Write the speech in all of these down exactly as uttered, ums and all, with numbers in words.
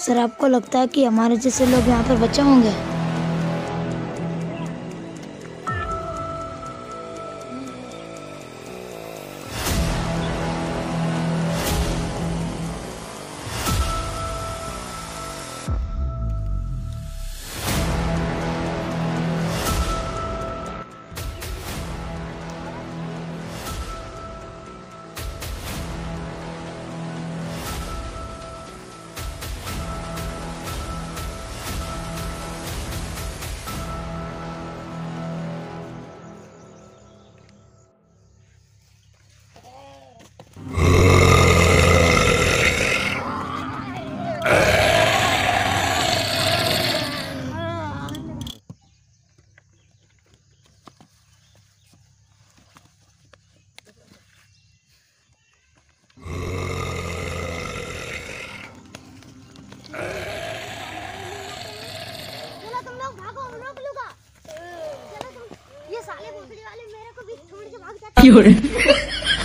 Sir आपको लगता है कि हमारे जैसे लोग यहाँ पर बचे होंगे? ये साले भोसड़ी वाले मेरे को भी छोड़ के भाग जाते हैं।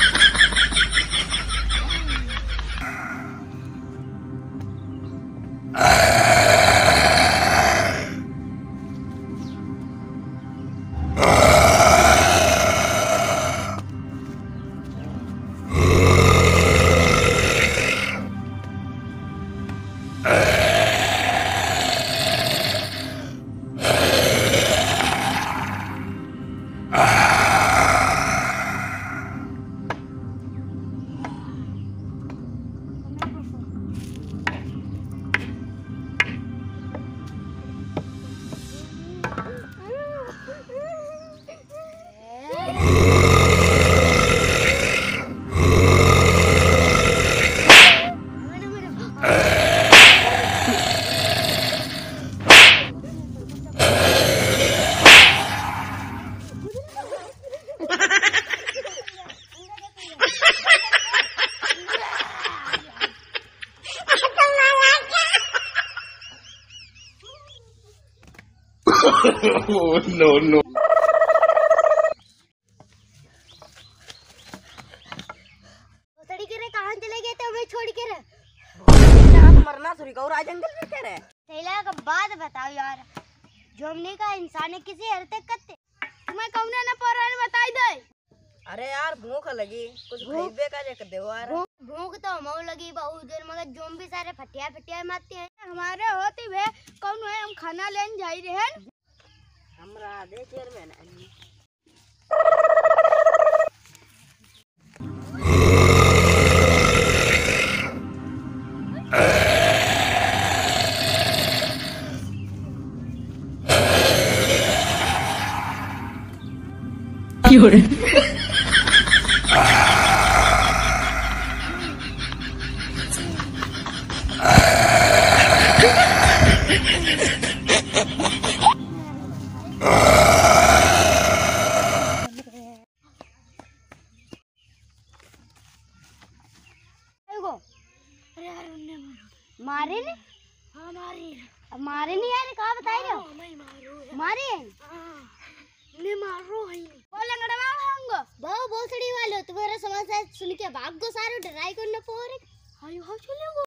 Oh, no, no. भोसड़ी के रे कहाँ चले गए थे हमें छोड़ के रे? आप मरना थोड़ी गौरा जंगल में क्या रे? थैला का बात बताओ यार, जो हमने का इंसान किसी हरकत करते तुम्हें कौन ना पर बताई दे। अरे यार भूख लगी कुछ खरीदे का कर दे यार। भूख तो मऊ लगी बहुत जोर, मगर जोम भी सारे फटिया फटिया मारते हैं हमारे होती वे कौन है, हम खाना लेने जा रहे हैं। हमरा दे चेयरमैन मारे ने? हाँ मारे। अब मारे नहीं यार, कहाँ बताए रहे हो? मारे ने मारो है वो लंगड़वा होंगे बहु भोसड़ी वाले तुम्हारा समाचार सुन के भाग गो सारे डराई को न पोरे। हाय हाय चले गो।